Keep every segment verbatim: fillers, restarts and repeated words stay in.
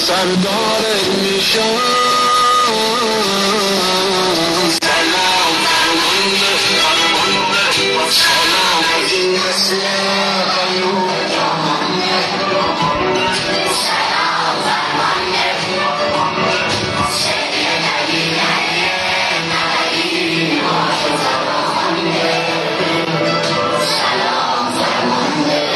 سردارت میشم. سلام فرمانده فرمانده سلام از این مثل قیوم جهانده. سلام فرمانده سید علی علی نبی باش فرمانده. سلام فرمانده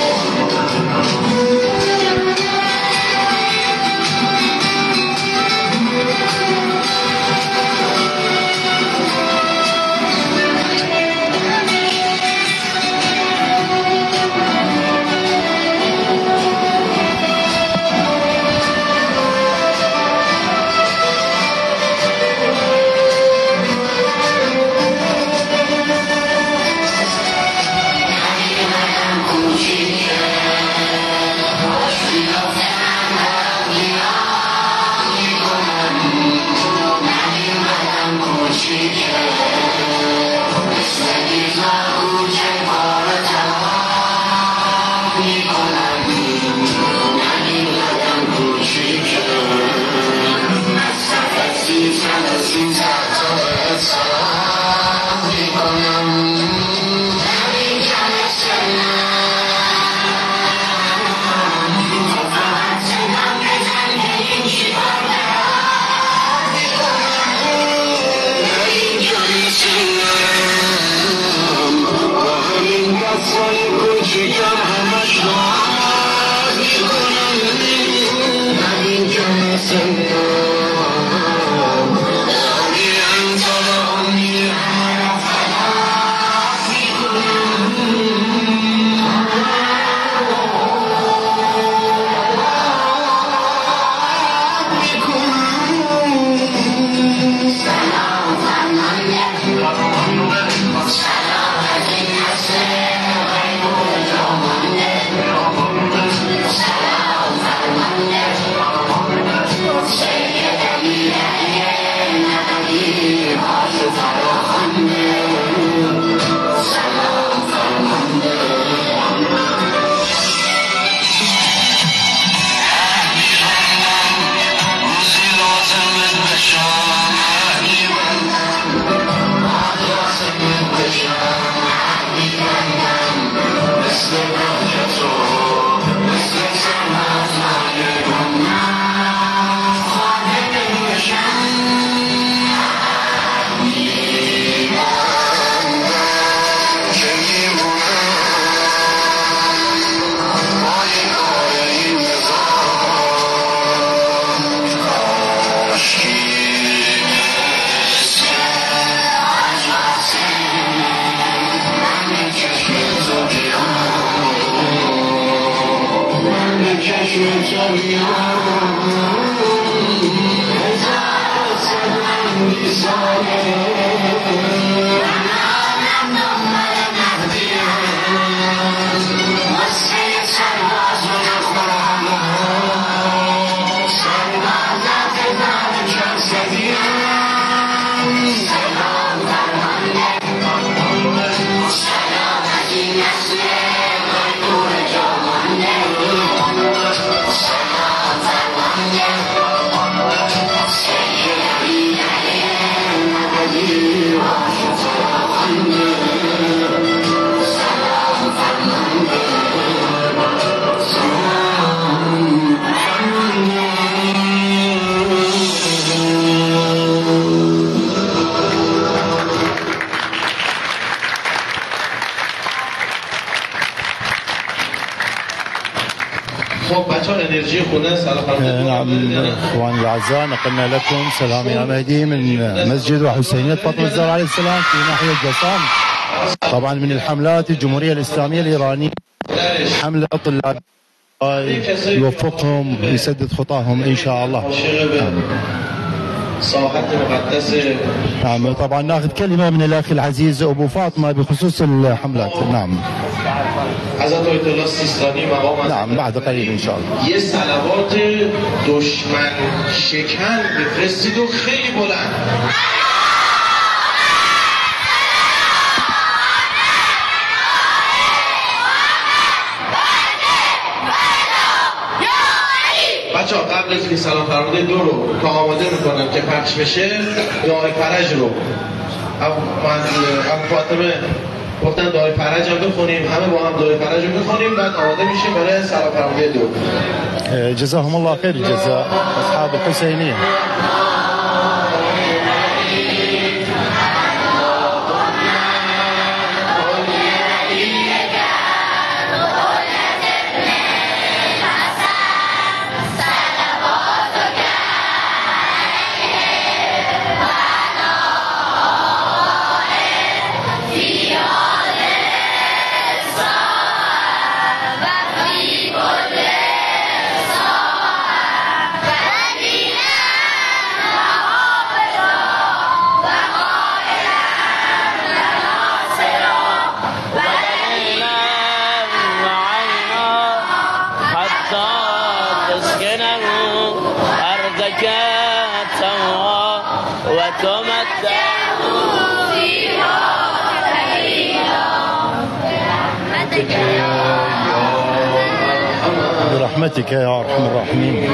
نعم اخواني الاعزاء، نقلنا لكم سلام يا مهدي من مسجد وحسينيه فاطمه الزهراء عليه السلام في ناحيه جسام. طبعا من الحملات الجمهوريه الاسلاميه الايرانيه، حمله طلاب يوفقهم ويسدد خطاهم ان شاء الله. ساحت مقدسه. نعم طبعا ناخذ كلمه من الاخ العزيز ابو فاطمه بخصوص الحملات. نعم حضرت آیت الله سیستانی مقام نعم بعد قلیل ان شاء الله یه صلوات دشمن شکن بفرستید و خیلی بلند. بچه ها قبل از که سلام فرموده دو رو تا آماده میکنم که پخش بشه دعای فرج رو اب فاطمه گفتن دعای فرج هم بخونیم، همه با هم دعای فرج رو بخونیم بعد آماده میشیم برای سلام فرموده دو. جزاهم الله خير الجزاء اصحاب الحسينيه. برحمتك يا ارحم الراحمين.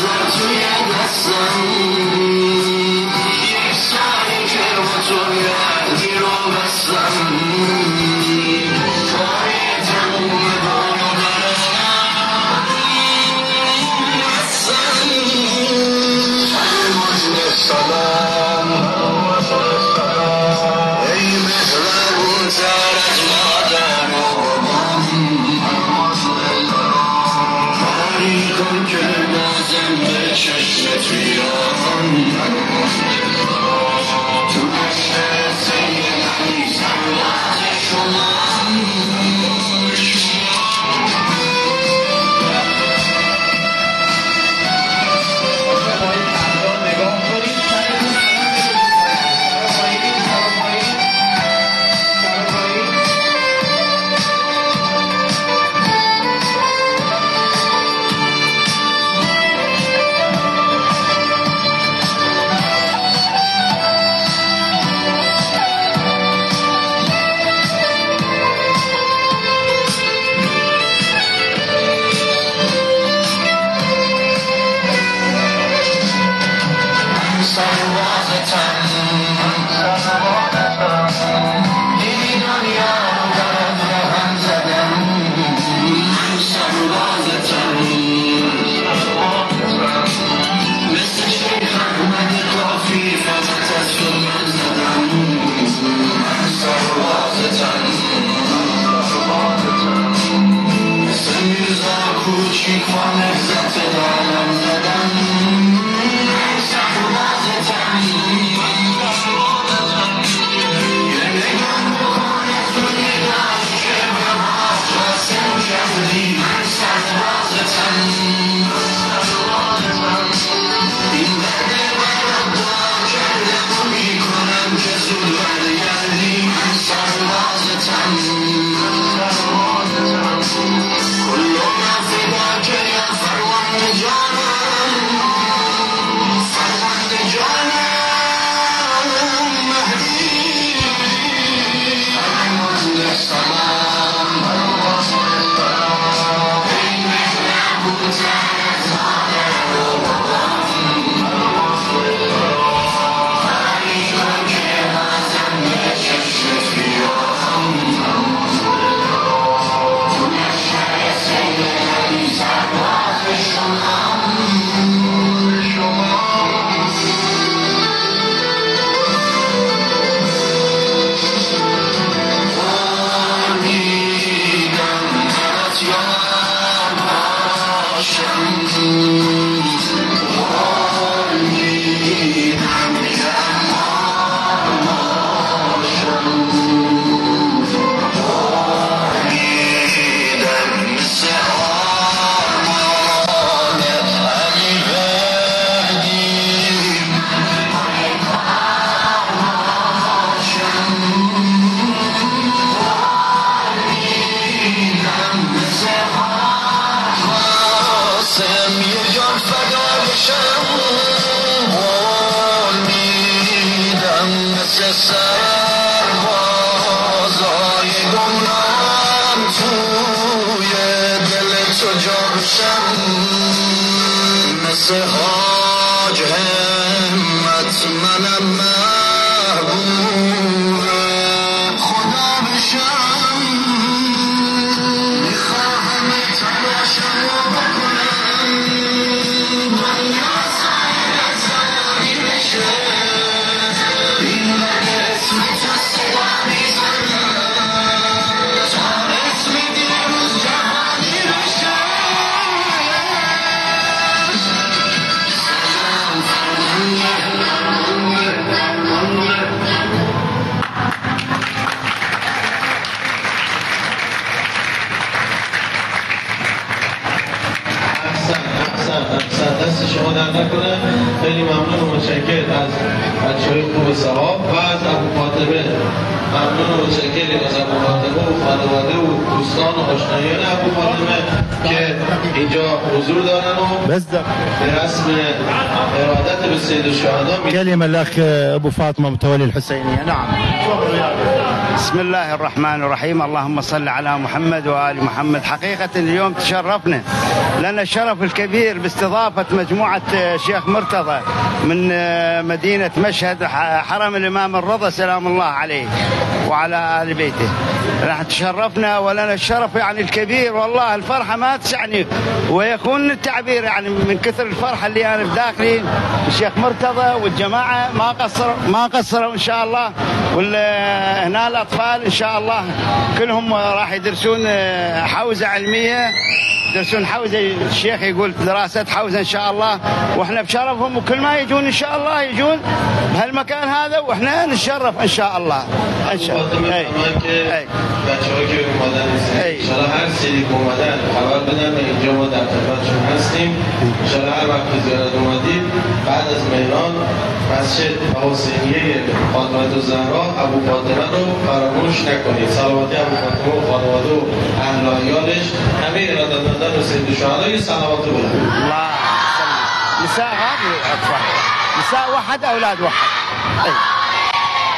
Yeah. سربازتم این دنیا برات رقم زدم من سربازتم مثل شیخ احمد کافی فقط از تو من زدم من سربازتم مثل میرزا کوچیک و نهزت عالم زدم من سربازتم یه نگاه بکنه تو نگاه که به ما قسم کردی من سربازتم این بده برات دعا کردم و میکنم که زود برگردی من سربازتم کل ما فداک یا فرمان جانم فرمان جانم مهدی فرمان سلام این مهنم بودن مثل حاج همت منم محبوب خدا بشم میخواهم تلاشم رو بکنم دنیا سایت زمانی بشه این بگه اسم تو صدا میزنم تا اسم دیروز جهانی بشه دست شما در نکنه. خیلی ممنون و متشکر از بچه‌های خوب صحاب و از ابو فاطمه. ممنون و متشکریم از ابو فاطمه و خانواده و دوستان و آشنایان ابو فاطمه که اینجا حضور دارن و به رسم ارادت به سید الشهدا. كلمة الأخ أبو فاطمة متولي الحسينية. نعم. بسم الله الرحمن الرحيم. اللهم صل على محمد وآل محمد. حقيقة اليوم تشرفنا، لنا الشرف الكبير باستضافة مجموعة شيخ مرتضى من مدينة مشهد، حرم الإمام الرضا سلام الله عليه وعلى آل بيته. راح تشرفنا ولنا الشرف يعني الكبير، والله الفرحة ما تسعني ويكون التعبير يعني من كثر الفرحة اللي أنا بداخلي. الشيخ مرتضى والجماعة ما قصروا ما قصروا إن شاء الله، وهنا الأطفال إن شاء الله كلهم راح يدرسون حوزة علمية، يدرسون حوزة، الشيخ يقول دراسة حوزة إن شاء الله، وإحنا بشرفهم وكل ما يجون إن شاء الله يجون بهالمكان هذا وإحنا نتشرف إن شاء الله. إن شاء الله. أي. أي. بچه‌ها که اومدن ان شاء الله هر سری که اومدن خبر بدن اینجا ما در خدمتشون هستیم. ان شاء الله هر وقت زیارت اومدید بعد از مهران مسجد حسینیه فاطمه الزهرا ابو فاطمه رو فراموش نکنید. صلوات ابو فاطمه و خانواده و اهل و عیالش همه ارادتمندان و سید الشهدا یه صلوات بلند. الله نساء غابوا اطفال، نساء واحد اولاد واحد. أي.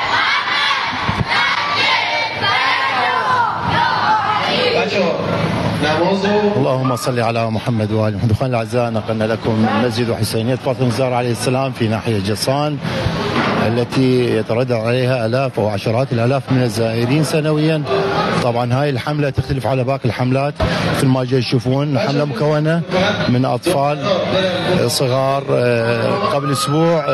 بچه‌ها نماز و اللهم صل على محمد وآل محمد. اخواني الاعزاء، نقلنا لكم من مسجد حسينية فاطمة الزهراء عليه السلام في ناحية جصان، التي يتردد عليها آلاف أو عشرات الآلاف من الزائرين سنويا. طبعا هاي الحملة تختلف على باقي الحملات، مثل ما جاي تشوفون حملة مكونة من أطفال صغار. قبل أسبوع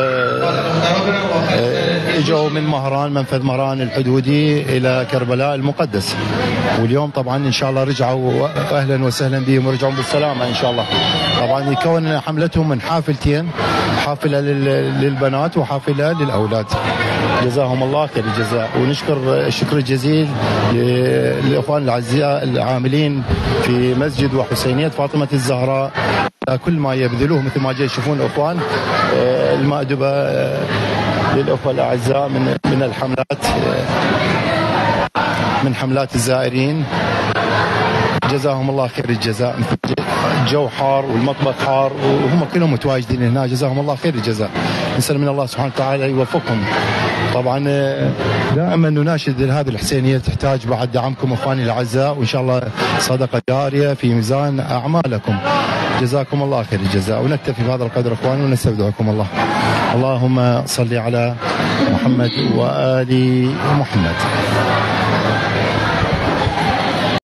اجوا من مهران، منفذ مهران الحدودي إلى كربلاء المقدس، واليوم طبعا إن شاء الله رجعوا، أهلا وسهلا بهم ورجعوا بالسلامة إن شاء الله. طبعا يكون حملتهم من حافلتين، حافلة للبنات وحافلة للأولاد. جزاهم الله خير الجزاء، ونشكر الشكر الجزيل للإخوان الأعزاء العاملين في مسجد وحسينية فاطمة الزهراء، كل ما يبذلوه مثل ما جاي يشوفون إخوان المأدبة للأخوة الأعزاء من من الحملات، من حملات الزائرين. جزاهم الله خير الجزاء. الجو حار والمطبخ حار وهم كلهم متواجدين هنا، جزاهم الله خير الجزاء. نسأل من الله سبحانه وتعالى يوفقهم. طبعا دائما نناشد هذه الحسينية تحتاج بعد دعمكم اخواني الاعزاء، وان شاء الله صدقة جارية في ميزان اعمالكم. جزاكم الله خير الجزاء، ونكتفي بهذا القدر اخواني ونستودعكم الله. اللهم صل على محمد وآل محمد.